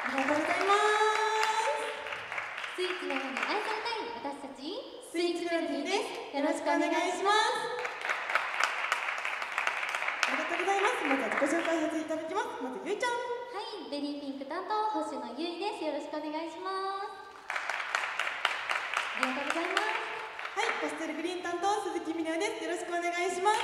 ありがとうございます。 スイーツのように愛されたい私たちスイーツメロディーです。よろしくお願いします。ありがとうございます。まずは自己紹介させていただきます。まずゆいちゃん。 はい、ベリーピンク担当星野ゆいです。よろしくお願いします。ありがとうございます。 はい、パステルグリーン担当鈴木みなです。よろしくお願いします。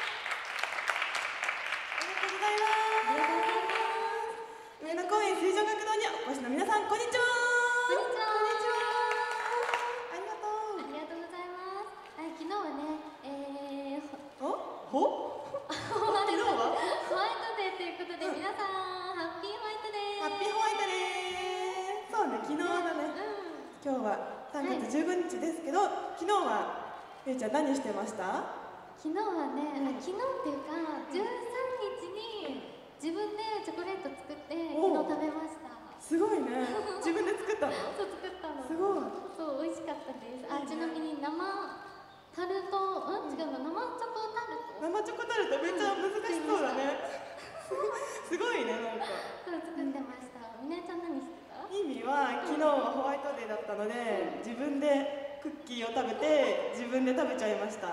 ありがとうございます。 ありがとうございます。 上野公園水上学堂にお越しの皆さん、こんにちは。 こんにちは。 ありがとう。 ありがとうございます。はい、昨日はね、 ホワイトデーということで、皆さんハッピーホワイトデー。 ハッピーホワイトデー。そうね、昨日だね。今日は3月15日ですけど、昨日はゆいちゃん何してました？ 昨日はね、昨日っていうか13日に自分でチョコレート作って昨日食べました。 すごいね。自分で作ったの？ そう作ったの。 すごい。 そう美味しかったです。あ、ちなみに生タルト、違うの、生チョコタルト。 生チョコタルトめっちゃ難しそうだね。すごいね、なんか。 そう作ってました。みなちゃん何してた？ 意味は昨日はホワイトデーだったので、自分でクッキーを食べて自分で食べちゃいました。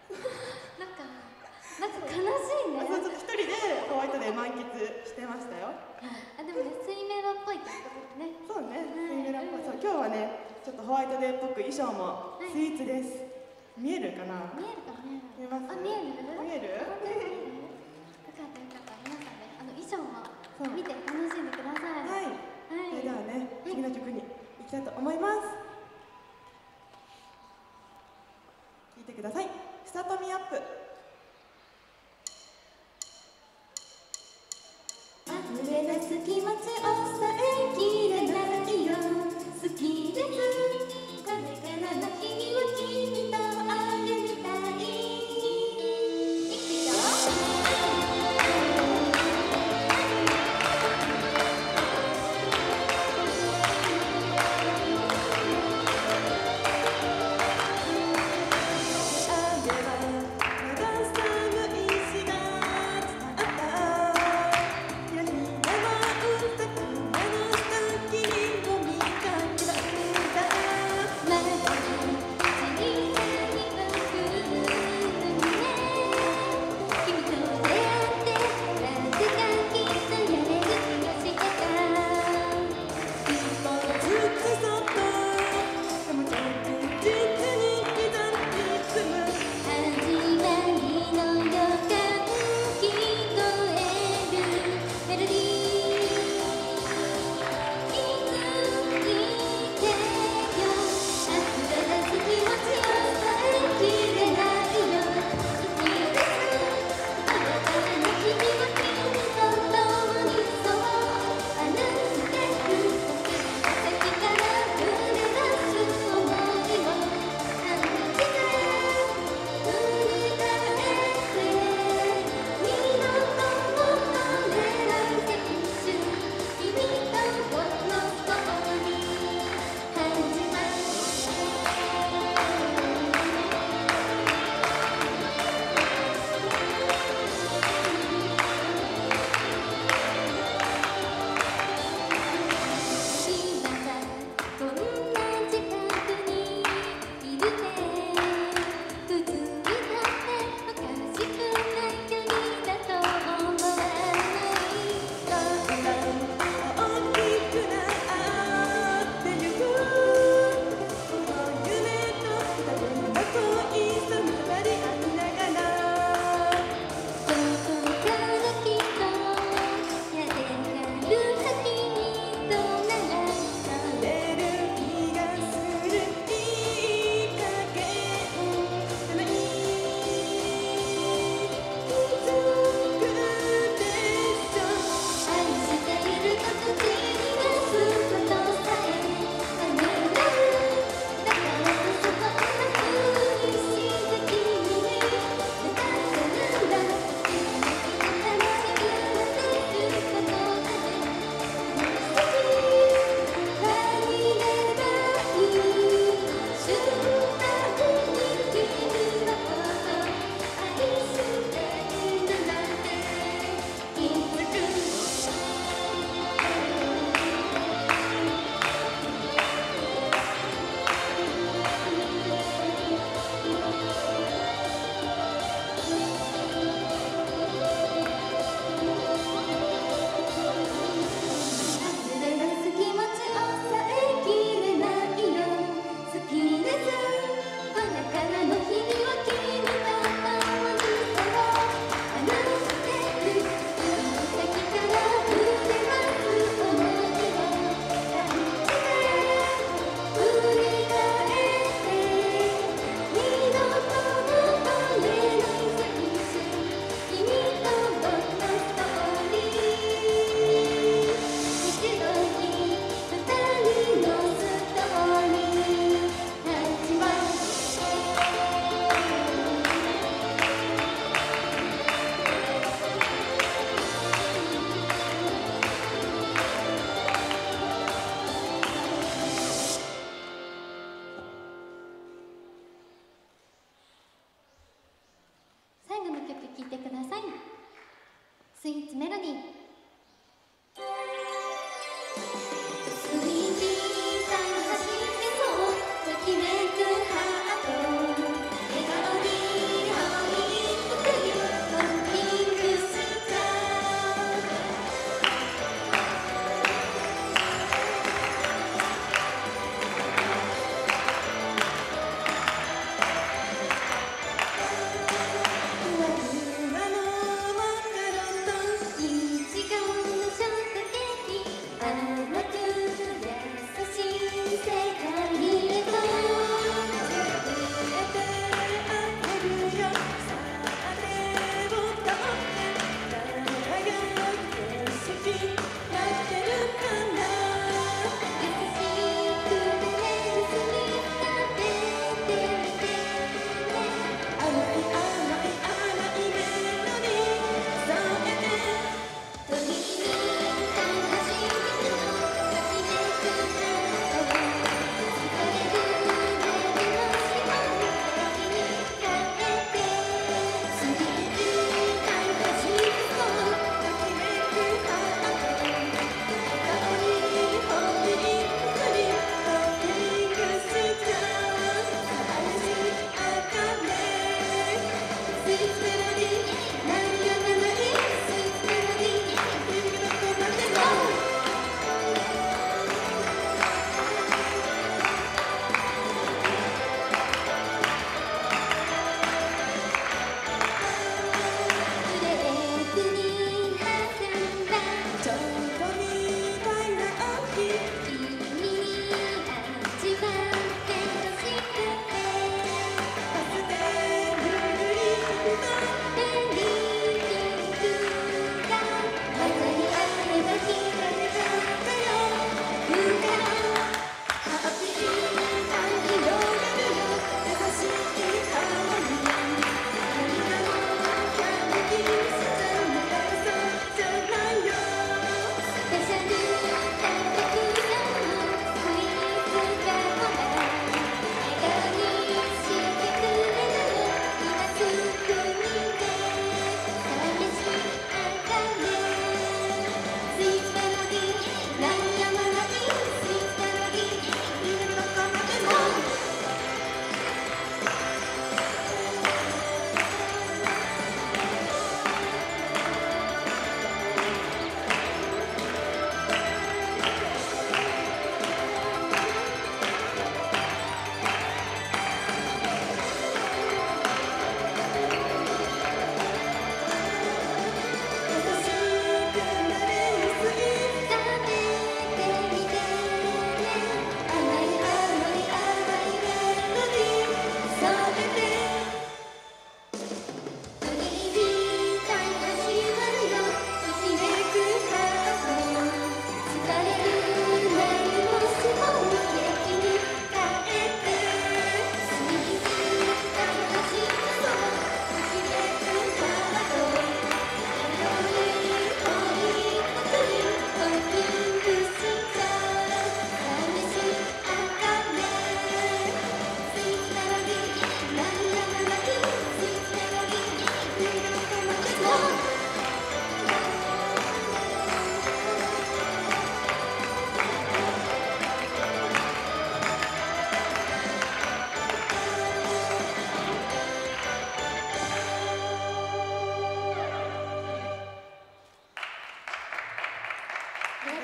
なんか悲しいね。 そう一人でホワイトデー満喫してましたよ。 あ、でもね、スイメロっぽいってことね。 そうね、スイメロっぽい。そう、今日はね、ちょっとホワイトデーっぽく衣装もスイーツです。見えるかな？ 見えるかね。 見えます？ あ、見える？ 見える？ よかったよかった。皆さんね、衣装も見て楽しんでください。 はい。それではね、次の曲に行きたいと思います。聴いてください。スタートミーアップ。 溢れ出す気持ちを伝えきれないよ。好きです。これからの日は君と歩みたい。いくよ。 「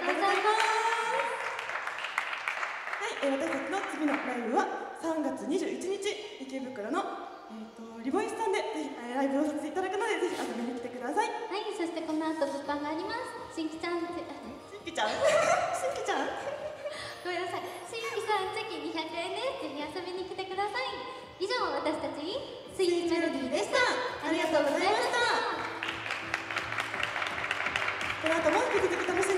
ございます。 はい、私たちの次のライブは3月21日池袋の、リボイスさんでぜひライブをさせていただくので、ぜひ遊びに来てください。 はい、そしてこの後物販があります。しんきちゃん、 しんきちゃんしんきちゃんごめんなさい。しんきさんチェキ200円です。ぜひ遊びに来てください。以上、私たちスイーツメロディーでした。 ありがとうございました。この後も引き続き楽し